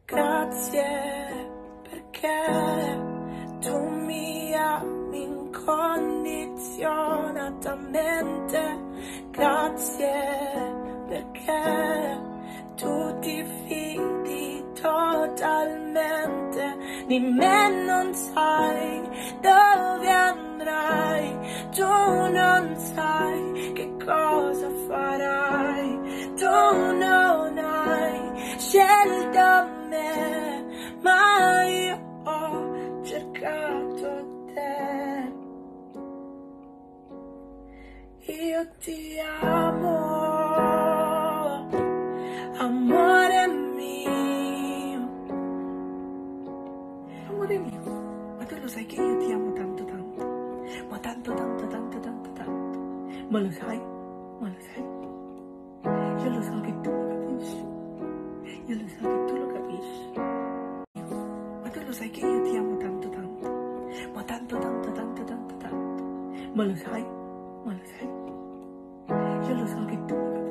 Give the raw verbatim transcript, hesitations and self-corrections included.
Grazie perché tu mi ami incondizionatamente. Grazie perché tu ti fidi totalmente di me, non sai dove andrai, tu non sai che cosa farai, tu non hai scelto me, ma io ho cercato te. Io ti amo, amore mio, amore mio, ma tu lo sai che io ti amo tanto tanto, ma tanto tanto tanto tanto tanto, ma lo sai, ma lo sai, io lo so che tu lo capisci, io lo so che tu lo capisci, ma tu lo sai che io ti amo tanto tanto, ma tanto tanto tanto tanto tanto, ma lo sai, ma lo sai, io lo so che tu lo capisci.